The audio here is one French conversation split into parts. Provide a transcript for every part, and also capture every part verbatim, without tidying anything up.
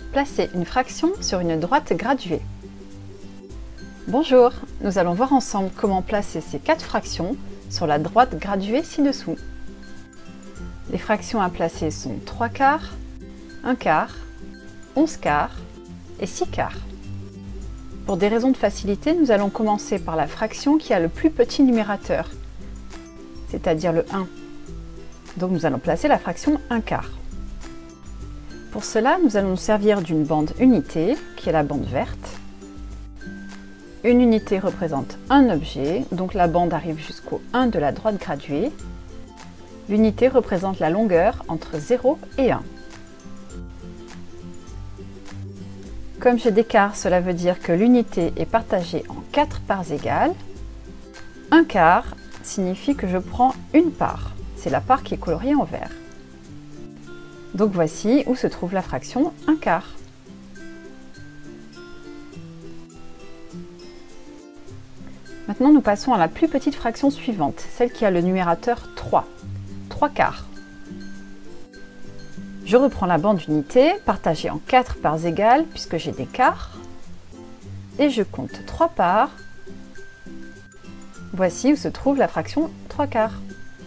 Placer une fraction sur une droite graduée. Bonjour, nous allons voir ensemble comment placer ces quatre fractions sur la droite graduée ci-dessous. Les fractions à placer sont trois quarts, un quart, onze quarts et six quarts. Pour des raisons de facilité, nous allons commencer par la fraction qui a le plus petit numérateur, c'est-à-dire le un. Donc nous allons placer la fraction un quart. Pour cela, nous allons nous servir d'une bande unité, qui est la bande verte. Une unité représente un objet, donc la bande arrive jusqu'au un de la droite graduée. L'unité représente la longueur entre zéro et un. Comme j'ai des quarts, cela veut dire que l'unité est partagée en quatre parts égales. Un quart signifie que je prends une part. C'est la part qui est coloriée en vert. Donc voici où se trouve la fraction un quart. Maintenant, nous passons à la plus petite fraction suivante, celle qui a le numérateur trois. trois quarts. Je reprends la bande unité, partagée en quatre parts égales, puisque j'ai des quarts, et je compte trois parts. Voici où se trouve la fraction trois quarts.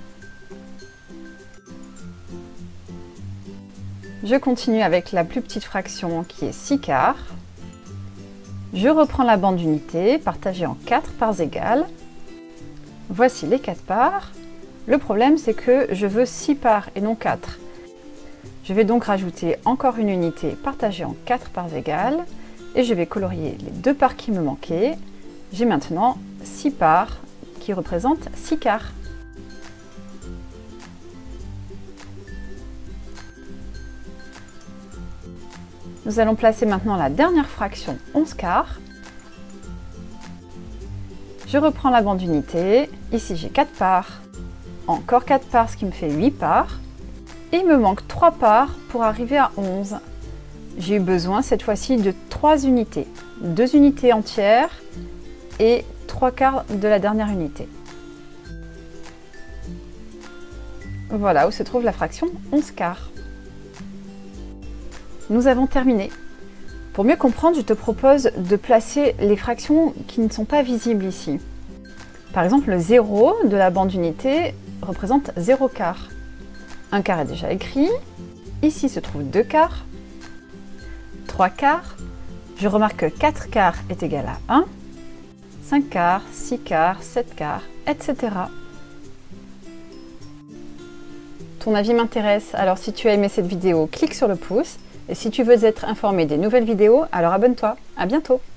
Je continue avec la plus petite fraction qui est six quarts. Je reprends la bande unité, partagée en quatre parts égales. Voici les quatre parts. Le problème, c'est que je veux six parts et non quatre. Je vais donc rajouter encore une unité partagée en quatre parts égales. Et je vais colorier les deux parts qui me manquaient. J'ai maintenant six parts qui représentent six quarts. Nous allons placer maintenant la dernière fraction onze quarts. Je reprends la bande unité. Ici, j'ai quatre parts. Encore quatre parts, ce qui me fait huit parts. Et il me manque trois parts pour arriver à onze. J'ai eu besoin cette fois-ci de trois unités. deux unités entières et trois quarts de la dernière unité. Voilà où se trouve la fraction onze quarts. Nous avons terminé. Pour mieux comprendre, je te propose de placer les fractions qui ne sont pas visibles ici. Par exemple, le zéro de la bande unité représente zéro quart. un quart est déjà écrit. Ici se trouve deux quarts, trois quarts. Je remarque que quatre quarts est égal à un, cinq quarts, six quarts, sept quarts, et cetera. Ton avis m'intéresse, alors si tu as aimé cette vidéo, clique sur le pouce. Et si tu veux être informé des nouvelles vidéos, alors abonne-toi. À bientôt!